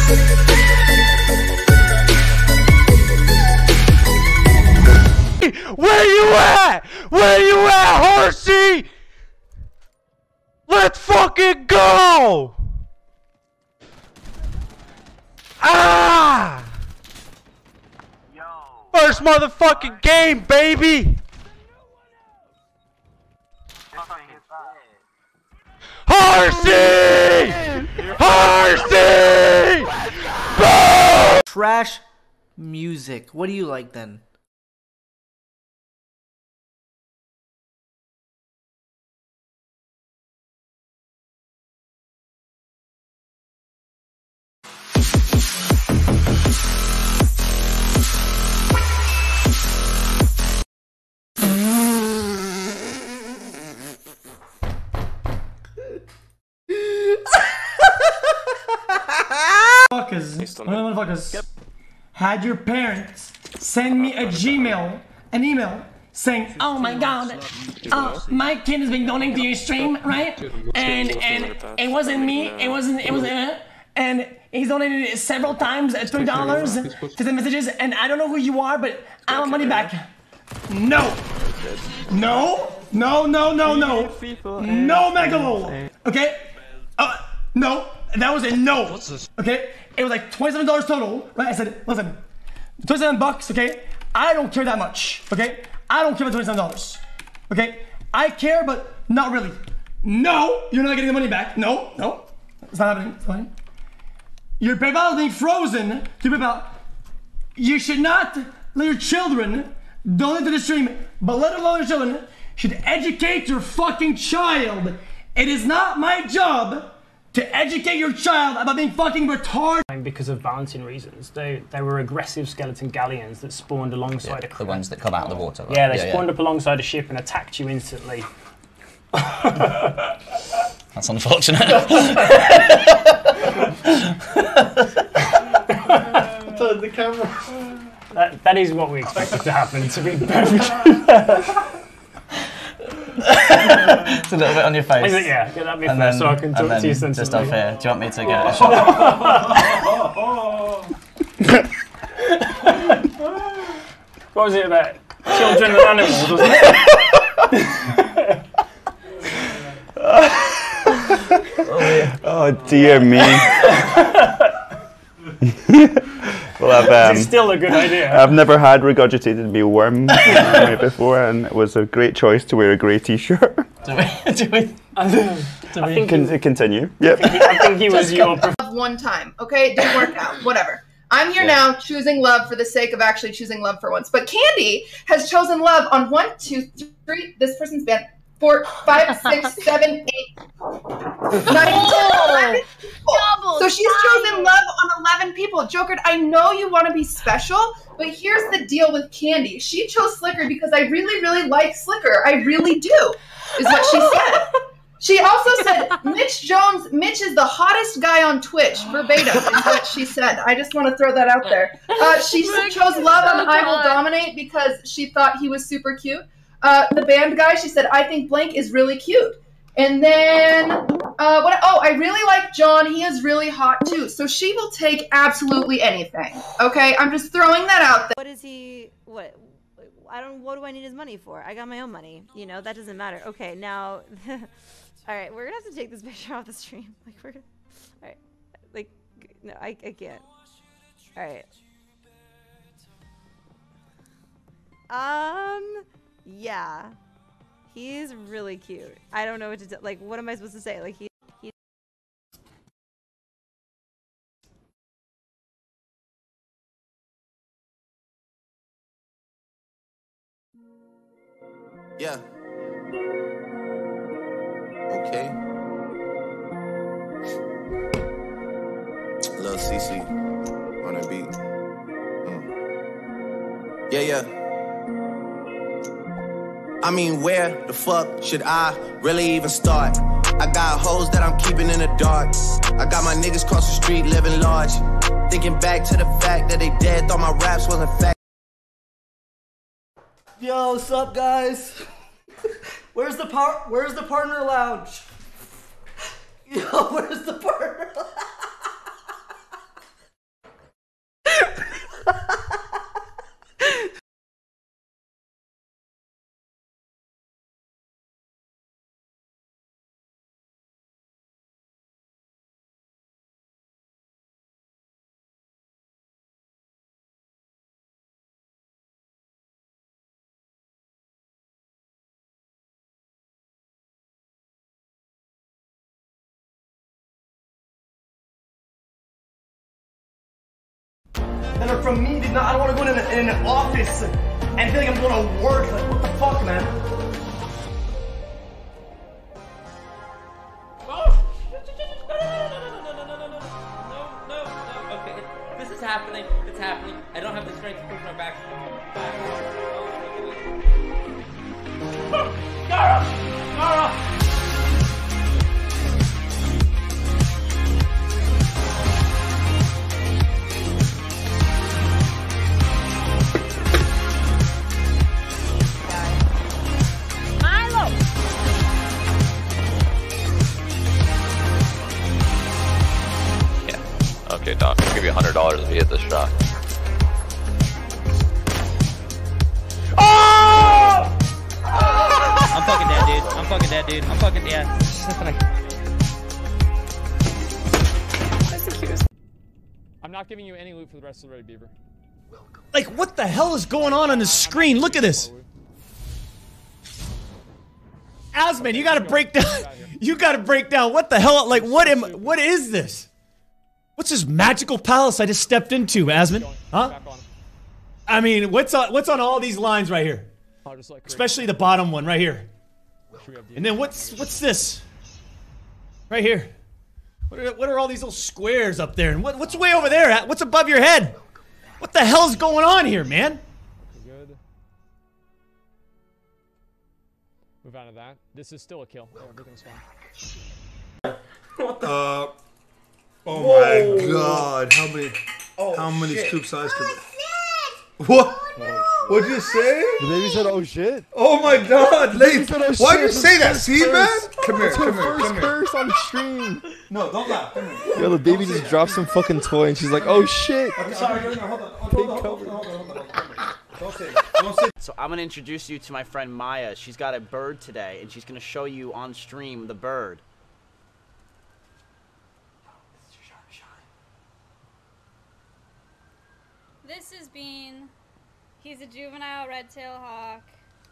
Where you at? Where you at, horsey? Let's fucking go! Ah! First motherfucking game, baby! Horsey! Horsey! Boom! Trash music. What do you like then? Motherfuckers, had your parents send me an email saying, "Oh my God, my kid has been donating to your stream, right? And it wasn't me, it was and he's donated it several times at $3 to send messages, and I don't know who you are, but I want money back." No, no, no, no, no, no, no, Megalo. Okay, no. That was a no. Okay, it was like $27 total. Right? I said, listen, $27. Okay, I don't care that much. Okay, I don't care about $27. Okay, I care, but not really. No, you're not getting the money back. No, no, it's not happening. It's fine. Your PayPal is being frozen to PayPal. You should not let your children donate to the stream, but let alone your children should educate your fucking child. It is not my job to educate your child about being fucking retarded. Because of balancing reasons. They were aggressive skeleton galleons that spawned alongside a crew. The ones that come out of the water, right? Yeah, they spawned up alongside a ship and attacked you instantly. That's unfortunate. Turn the camera. That is what we expected to happen, to be perfect. It's a little bit on your face. Yeah, get that bit first so I can talk to you sensibly. Just off here, do you want me to get a shot? What was it about children and animals, wasn't it? Oh dear me. Well, It's still a good idea. I've never had regurgitated mealworm before, and it was a great choice to wear a grey t-shirt. Continue. Yep. I think he was your one time, okay? It didn't work out. Whatever. I'm here now choosing love for the sake of actually choosing love for once. But Candy has chosen love on 1, 2, 3. This person's been 4, 5, 6, 7, 8, 9, 10, 11 people. So she's chosen love on 11 people. Joker, I know you want to be special, but here's the deal with Candy. She chose Slicker because I really, really like Slicker. I really do, is what she said. She also said, Mitch is the hottest guy on Twitch, verbatim, is what she said. I just want to throw that out there. She chose love on I Will Dominate because she thought he was super cute. The band guy, she said, I think blank is really cute. And then, I really like John. He is really hot too. So she will take absolutely anything. Okay, I'm just throwing that out there. What is he, what do I need his money for? I got my own money, you know, that doesn't matter. Okay, now, alright, we're gonna have to take this picture off the stream. Like, we're gonna, alright, like, no, I can't. Alright. Yeah. He's really cute. I don't know what to do. Like, what am I supposed to say? Like, he Yeah. Okay. Lil CC on that beat. Yeah. I mean, where the fuck should I really even start? I got hoes that I'm keeping in the dark. I got my niggas cross the street living large. Thinking back to the fact that they dead, thought my raps wasn't fact. Yo, what's up, guys? Where's the partner lounge? Yo, where's the partner lounge? that are from me, dude. No, I don't want to go in an office and feel like I'm going to work. Like, what the fuck, man? Okay, this is happening. It's happening. I don't have the strength to push my back. Gara! Gara! Okay, Doc, I'll give you $100 if you hit this shot. Oh! I'm fucking dead, dude. I'm fucking dead, dude. I'm fucking dead. I'm not giving you any loot for the rest of the raid, Beaver. Like, what the hell is going on the screen? Look at this. Asman, you gotta break down. You gotta break down. What the hell? Like, what is this? What's this magical palace I just stepped into, Asman? Huh? I mean, what's on all these lines right here? Especially the bottom one right here. And then what's this? Right here. What are all these little squares up there? And what's way over there? What's above your head? What the hell's going on here, man? Good. Move out of that. This is still a kill. Yeah, everything's fine. Oh my god, how many scoop size could What? What'd you say? The baby said, "Oh shit." Oh my god, Leif. Said, "Oh, Why'd you shit." say that? See, man? Come here, That's come her here, first come here. curse on stream. No, don't laugh. Come here. Yo, the baby just dropped some fucking toy and she's like, "Oh shit." I'm sorry, no, hold on. Don't say. So I'm gonna introduce you to my friend Maya. She's got a bird today, and she's gonna show you on stream the bird. This is Bean. He's a juvenile red-tailed hawk.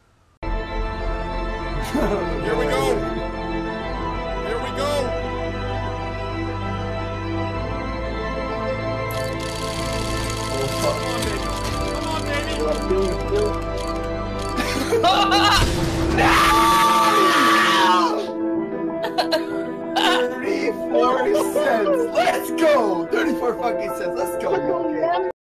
Here we go. Here we go. Come on, baby. No! 34 cents. Let's go. 34 fucking cents. Let's go. Okay.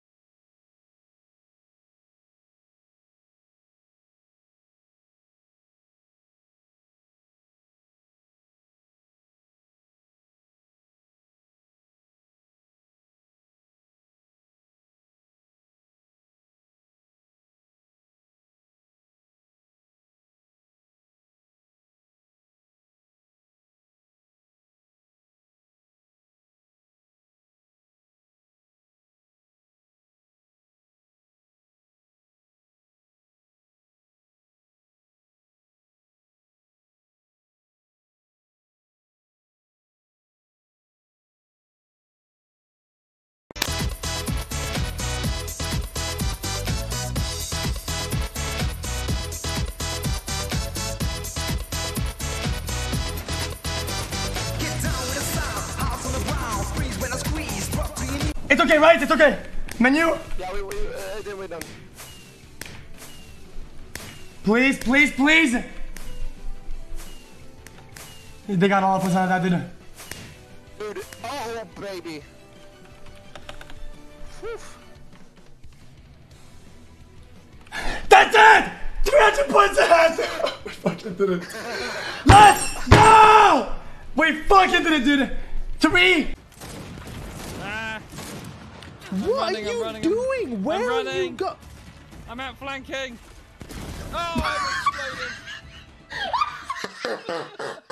It's okay, right? It's okay. Menu? Yeah, we're done. Please, please, please. They got all of us out of that, didn't they? Dude, oh baby. Whew. That's it! 300 points ahead! We fucking did it. Let's go! We fucking did it, dude. 3. What are you doing? Where are you go? I'm out flanking. Oh, I'm exploding.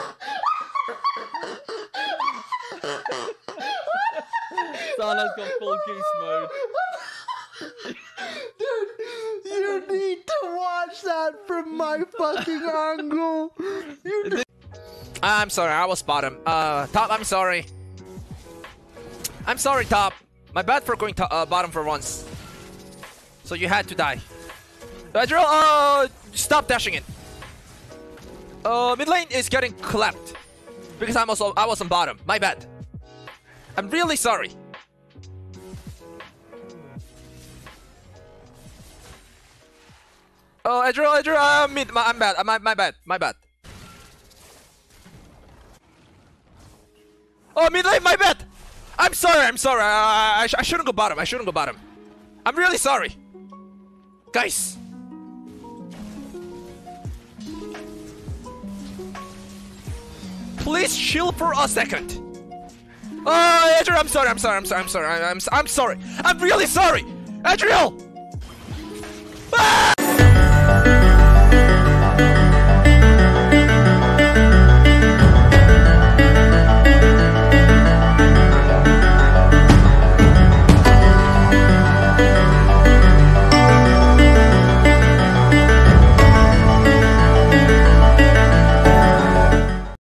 Sana's got full goose mode. Dude, you need to watch that from my fucking angle. I'm sorry, I was bottom. Top, I'm sorry. I'm sorry, Top. My bad for going bottom for once. So you had to die. Drill, stop dashing it. Mid lane is getting clapped because I was on bottom. My bad. I'm really sorry. Oh, Adriel, mid. I'm bad. My bad. Oh, mid lane, my bad. I'm sorry. I shouldn't go bottom. I'm really sorry. Guys. Please chill for a second. Oh, Adriel, I'm sorry. I'm sorry. I'm really sorry. Adriel! Ah!